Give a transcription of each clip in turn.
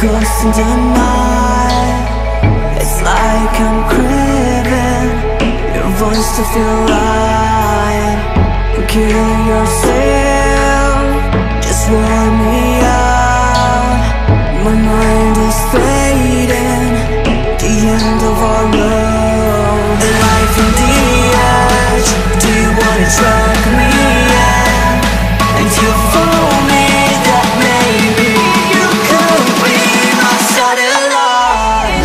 ghost in the night. It's like I'm craving your voice to feel right. And kill yourself, just wear me out. My mind is fading, the end of our road. The life on the edge, do you wanna drag me in? And you fool me that maybe you could be my satellite.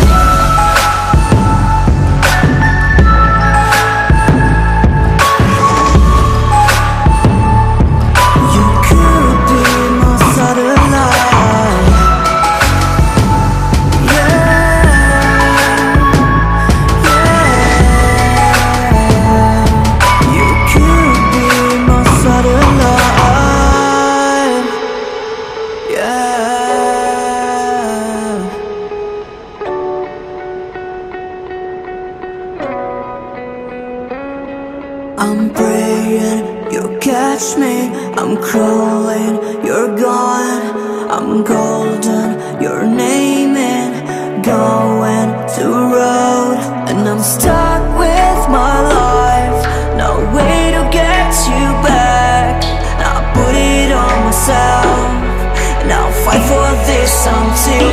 You could be my satellite. Yeah, yeah. You could be my satellite. Yeah. I'm praying you'll catch me. I'm crawling, you're gone. I'm golden, you're naming. Going to road, and I'm stuck with my life. No way to get you back. I'll put it on myself, and I'll fight for this until